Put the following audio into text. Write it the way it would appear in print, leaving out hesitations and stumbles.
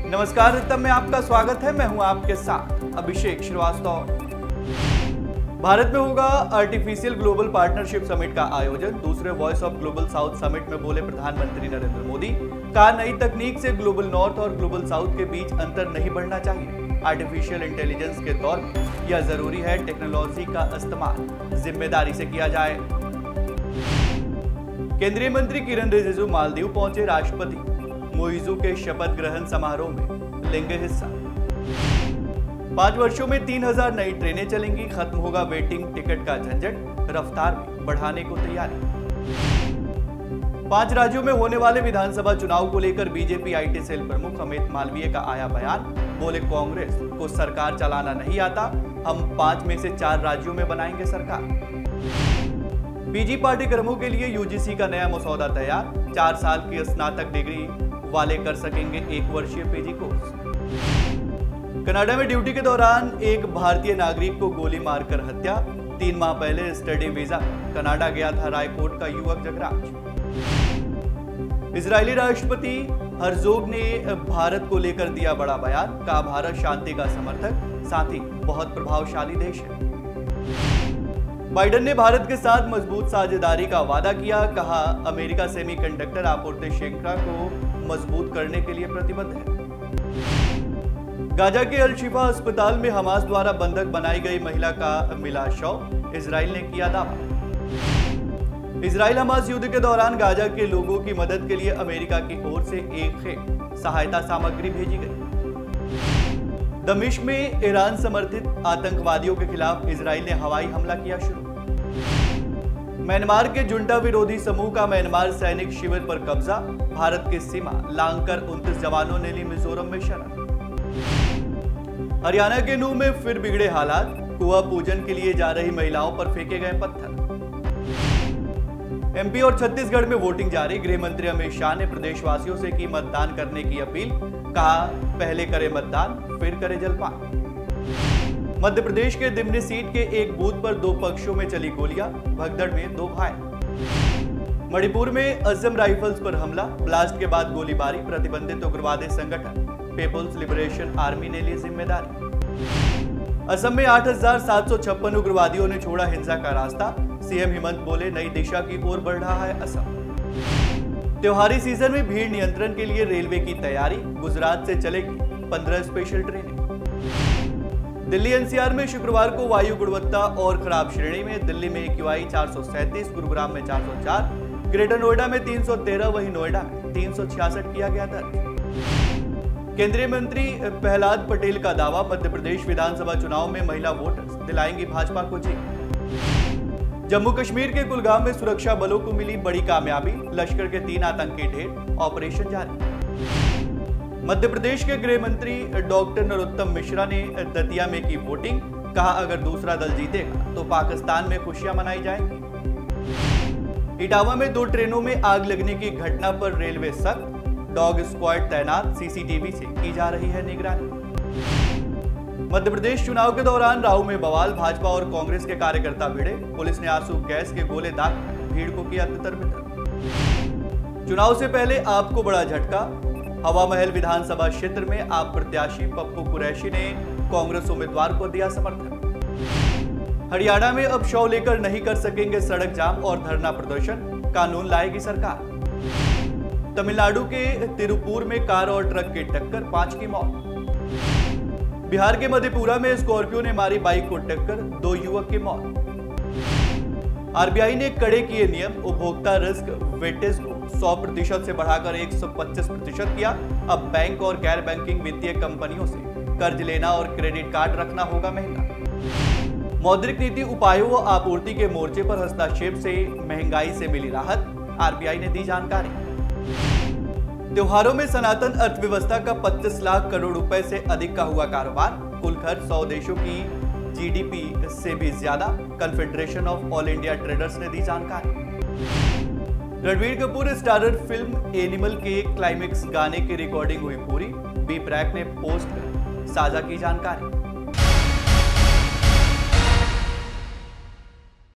नमस्कार रितम में आपका स्वागत है। मैं हूं आपके साथ अभिषेक श्रीवास्तव। भारत में होगा आर्टिफिशियल ग्लोबल पार्टनरशिप समिट का आयोजन। दूसरे voice of global south summit में बोले प्रधानमंत्री नरेंद्र मोदी। कहा नई तकनीक से ग्लोबल नॉर्थ और ग्लोबल साउथ के बीच अंतर नहीं बढ़ना चाहिए। आर्टिफिशियल इंटेलिजेंस के दौर में यह जरूरी है टेक्नोलॉजी का इस्तेमाल जिम्मेदारी से किया जाए। केंद्रीय मंत्री किरण रिजिजू मालदीव पहुंचे। राष्ट्रपति मोइजू के शपथ ग्रहण समारोह में लेंगे हिस्सा। 5 वर्षों में 3000 नई ट्रेनें चलेंगी। खत्म होगा वेटिंग टिकट का झंझट। रफ्तार में बढ़ाने को तैयारी। 5 राज्यों में होने वाले विधानसभा चुनाव को लेकर बीजेपी आईटी सेल प्रमुख अमित मालवीय का आया बयान। बोले कांग्रेस को सरकार चलाना नहीं आता, हम 5 में से 4 राज्यों में बनाएंगे सरकार। पीजी पाठ्यक्रमों के लिए यूजीसी का नया मसौदा तैयार। 4 साल की स्नातक डिग्री वाले कर सकेंगे 1 वर्षीय पीजी कोर्स। कनाडा में ड्यूटी के दौरान एक भारतीय नागरिक को गोली मारकर हत्या। 3 माह पहले स्टडी वीजा कनाडा गया था रायकोट का युवक जगराज। इजरायली राष्ट्रपति हर्जोग ने भारत को लेकर दिया बड़ा बयान। कहा भारत शांति का समर्थक, साथ ही बहुत प्रभावशाली देश है। बाइडेन ने भारत के साथ मजबूत साझेदारी का वादा किया। कहा अमेरिका सेमीकंडक्टर आपूर्ति श्रृंखला को मजबूत करने के लिए प्रतिबद्ध है। गाजा के अल शिफा अस्पताल में हमास द्वारा बंधक बनाई गई महिला का मिला शव। इजराइल ने किया दावा। इजराइल हमास युद्ध के दौरान गाजा के लोगों की मदद के लिए अमेरिका की ओर से एक सहायता सामग्री भेजी गई। दमिश्क में ईरान समर्थित आतंकवादियों के खिलाफ इजराइल ने हवाई हमला किया शुरू। म्यांमार के जुंटा विरोधी समूह का म्यांमार सैनिक शिविर पर कब्जा। भारत की सीमा लांघकर 29 जवानों ने ली मिजोरम में शरण। हरियाणा के नूह में फिर बिगड़े हालात। कुआं पूजन के लिए जा रही महिलाओं पर फेंके गए पत्थर। एमपी और छत्तीसगढ़ में वोटिंग जारी। गृह मंत्री अमित शाह ने प्रदेशवासियों से की मतदान करने की अपील। कहा पहले करे मतदान फिर करे जलपान। मध्य प्रदेश के दिमनी सीट के एक बूथ पर 2 पक्षों में चली गोलियां। भगदड़ में 2 घायल। मणिपुर में असम राइफल्स पर हमला। ब्लास्ट के बाद गोलीबारी। प्रतिबंधित उग्रवादी संगठन पीपुल्स लिबरेशन आर्मी ने ली जिम्मेदारी। असम में 8756 उग्रवादियों ने छोड़ा हिंसा का रास्ता। सीएम हेमंत बोले नई दिशा की ओर बढ़ रहा है असम। त्योहारी सीजन में भीड़ नियंत्रण के लिए रेलवे की तैयारी। गुजरात से चलेगी 15 स्पेशल ट्रेनें। दिल्ली एनसीआर में शुक्रवार को वायु गुणवत्ता और खराब श्रेणी में। दिल्ली में AQI 437, गुरुग्राम में 404, ग्रेटर नोएडा में 313, वहीं नोएडा में 366 किया गया दर्ज। केंद्रीय मंत्री प्रहलाद पटेल का दावा। मध्य प्रदेश विधानसभा चुनाव में महिला वोटर्स दिलाएंगी भाजपा को जीत। जम्मू कश्मीर के कुलगाम में सुरक्षा बलों को मिली बड़ी कामयाबी। लश्कर के 3 आतंकी ढेर। ऑपरेशन जारी। मध्य प्रदेश के गृह मंत्री डॉक्टर नरोत्तम मिश्रा ने दतिया में की वोटिंग। कहा अगर दूसरा दल जीतेगा तो पाकिस्तान में खुशियां मनाई जाएंगी। इटावा में 2 ट्रेनों में आग लगने की घटना पर रेलवे सख्त। डॉग स्क्वाड तैनात। सीसीटीवी से की जा रही है निगरानी। मध्य प्रदेश चुनाव के दौरान राहू में बवाल। भाजपा और कांग्रेस के कार्यकर्ता भिड़े। पुलिस ने आंसू गैस के गोले दागकर भीड़ को किया तितर-बितर। चुनाव से पहले आपको बड़ा झटका। हवा महल विधानसभा क्षेत्र में आप प्रत्याशी पप्पू कुरैशी ने कांग्रेस उम्मीदवार को दिया समर्थन। हरियाणा में अब शव लेकर नहीं कर सकेंगे सड़क जाम और धरना प्रदर्शन। कानून लाएगी सरकार। तमिलनाडु के तिरुपुर में कार और ट्रक की टक्कर, 5 की मौत। बिहार के मधेपुरा में स्कॉर्पियो ने मारी बाइक को टक्कर, 2 युवक की मौत। आरबीआई ने कड़े किए नियम। उपभोक्ता रिस्क वेटेज को 100% से बढ़ाकर 125% किया। अब बैंक और गैर बैंकिंग वित्तीय कंपनियों से कर्ज लेना और क्रेडिट कार्ड रखना होगा महंगा। मौद्रिक नीति उपायों व आपूर्ति के मोर्चे पर हस्तक्षेप से महंगाई से मिली राहत। आरबीआई ने दी जानकारी। त्योहारों में सनातन अर्थव्यवस्था का 25 लाख करोड़ रुपए से अधिक का हुआ कारोबार। कुल खर्च 100 देशों की जीडीपी से भी ज्यादा। Confederation of all India traders ने दी जानकारी। Ranbir Kapoor starrer film Animal के क्लाइमेक्स गाने की रिकॉर्डिंग हुई पूरी। बी प्रैक ने पोस्ट कर साझा की जानकारी।